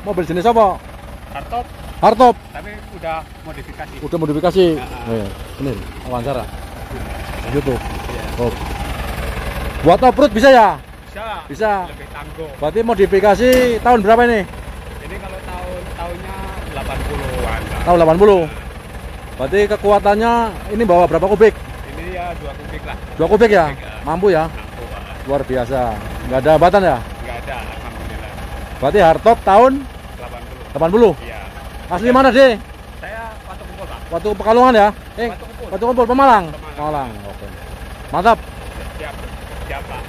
Mobil jenis apa? Hardtop, Hardtop. tapi udah modifikasi. Udah modifikasi. Nah. Ini wawancara. YouTube. Iya. Oh. Buat off-road bisa ya? Bisa. Bisa. Lebih tangguh. Berarti modifikasi tahun berapa ini? Ini kalau tahunnya 80-an. Tahun 80. Berarti kekuatannya ini bawa berapa kubik? Ini ya 2 kubik lah. 2 kubik ya? Kubik, ya. Mampu ya? Mampu. Luar biasa. Nggak ada hambatan ya? Nggak ada, alhamdulillah. Berarti hardtop tahun 80. 80. Iya. Asli mana deh? Saya Watu Kumpul, Pak. Waktu Pekalongan ya? Watu Kumpul. Waktu Kumpul Pemalang. Pemalang. Pemalang. Oke. Mantap. Siap. Siap, Pak.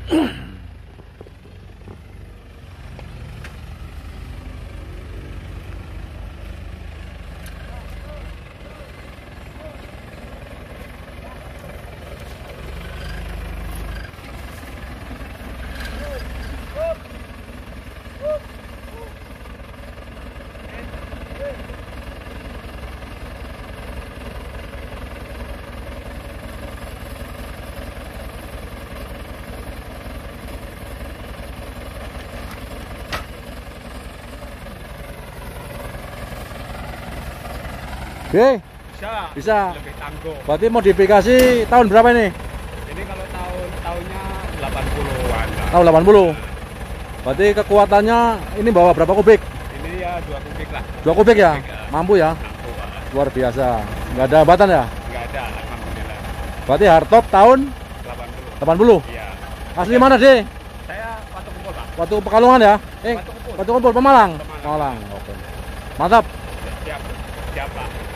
Oke, Bisa. Bisa. Lebih tangguh. berarti modifikasi tahun berapa ini? Ini kalau tahunnya 80-an lah. Tahun 80. Berarti kekuatannya ini bawa berapa kubik? Ini ya 2 kubik lah. 2 kubik ya? Kubik, ya. Mampu ya? Mampu. Luar biasa. Nggak ada hambatan ya? Nggak ada, alhamdulillah. Berarti hardtop tahun 80. 80. Iya. Asli mana deh? Saya Watu Kumpul, Pak. Waktu Pekalongan ya? Watu Kumpul. Watu Kumpul Pemalang. Pemalang. Pemalang. Oke. Mantap. Siap. Siap, Pak.